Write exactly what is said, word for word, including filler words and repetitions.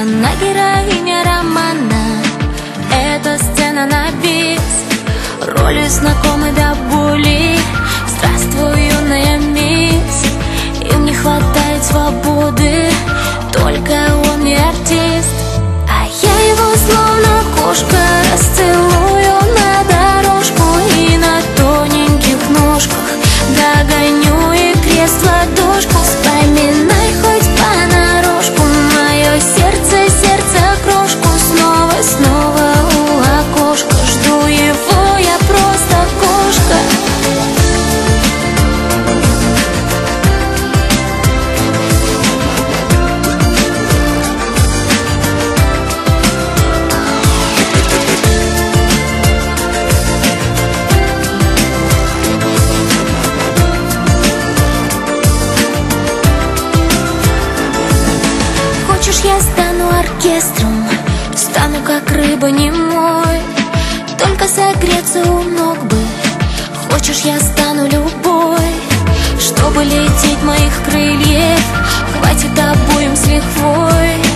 Она героиня романа, эта сцена на бис. Роли знакомы до боли. Здравствуй, юная мисс. Им не хватает свободы, только он не артист. А я его словно кошка расцелую на дорожку и на тоненьких ножках догоню и крест в ладошку. Вспоминай хоть понарошку мое сердце, сердце крошку. Снова, снова у окошка жду его, я просто кошка. Хочешь, я стану оркестром, стану как рыба немой, только согреться у ног бы. Хочешь, я стану любой, чтобы лететь моих крыльев хватит обоим с лихвой.